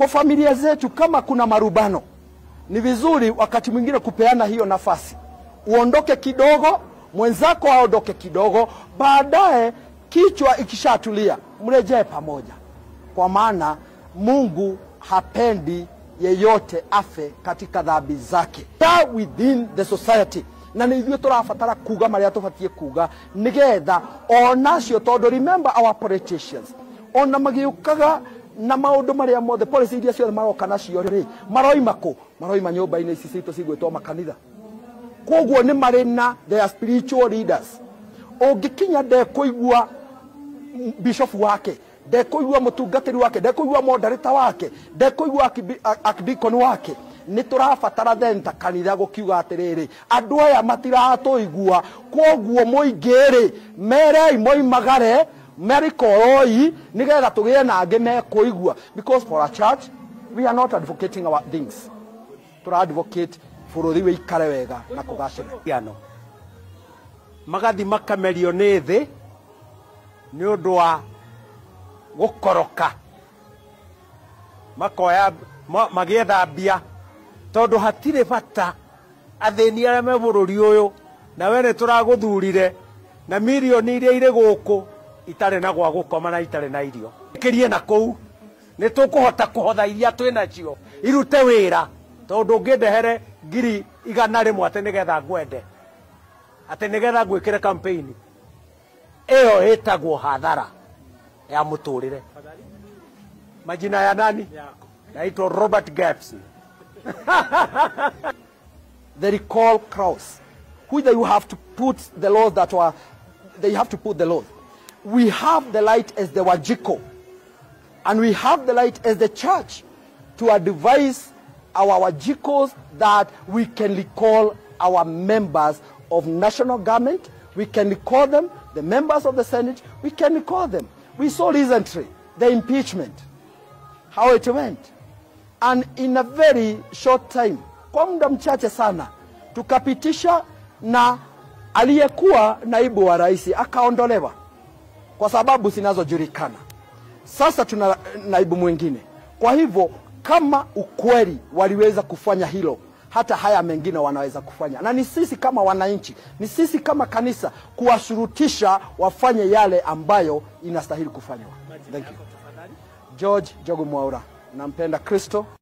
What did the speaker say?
Kwa familia zetu kama kuna marubano, ni vizuri wakati mwingine kupeana hiyo nafasi. Uondoke kidogo, mwenzako aondoke kidogo, baadaye kichwa ikishatulia mrejee pamoja. Kwa maana Mungu hapendi yeyote afe katika dhambi zake. Within the society. Na nithuĩ tũrabatara kuga maria tũbatie kuga nigetha onacio, tondu remember our politicians ona magiukaga na maundu maria mothe policy iria ciothe maroka nacio ri maroima ku maroima nyumba-inĩ ici citũ cigwĩtwo makanitha. Koguo ni mari na their spiritual leaders. Ũngĩkinya ndekũigua bishop wake, ndekũigua mũtungatĩri wake, ndekũigua moderator wake, ndekũigua archdeacon wake, ni tũrabatara then ta kanitha gũkiuga atiriri andu aya matiratũigua. Koguo mũingĩ-rĩ merei moimagare merikoroi nigetha tũgĩe na angĩ mekũigua. Because for a church we are not advocating our things, tũra advocate bũrũri wĩikare wega na kũgacĩra. Magathi makamerio nĩ thĩ nĩ ũndũ wa gũkoroka, makoya magĩetha mbia, tondu hatirĩ bata athĩni arĩa me bũrũri ũyũ na we nĩ tũragũthurire na milioni iria irĩ gũkũ itarĩ na gwa gũkoma na itarĩ na irio. Kirie na kũu nĩ tũkũhota kũhotha iria twĩ nacio irute wĩra, tondu ngĩndehere ngiri 100 atĩ nĩgetha ngwende, atĩ nĩgetha ngwĩkĩre campaign ĩyo ĩtagwo hathara ya mũtũrĩre. Majina ya nani? Naitwa Robert Gaps. The recall clause, which you have to put the laws that were, they have to put the laws. We have the light as the Wajiko, and we have the light as the church to advise our Wajikos that we can recall our members of national government, we can recall them, the members of the Senate, we can recall them. We saw recently the impeachment, how it went. And in a very short time, kwa muda mchache sana, tukapitisha na aliyekuwa naibu wa rais akaondolewa kwa sababu zinazojulikana. Sasa tuna naibu mwingine. Kwa hivyo kama ukweli waliweza kufanya hilo, hata haya mengine wanaweza kufanya. Na ni sisi kama wananchi, ni sisi kama kanisa kuwashurutisha wafanye yale ambayo inastahili kufanywa. Thank you. George Jogo Mwaura, nampenda Kristo.